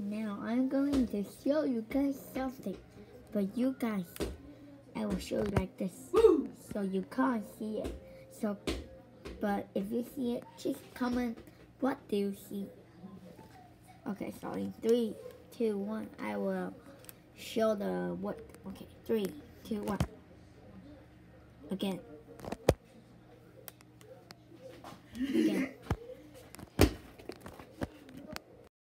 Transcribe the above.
Now I'm going to show you guys something, but you guys, I will show you like this, so you can't see it. So, but if you see it, just comment what do you see. Okay, sorry. 3, 2, 1. I will show the what. Okay, 3, 2, 1. Again.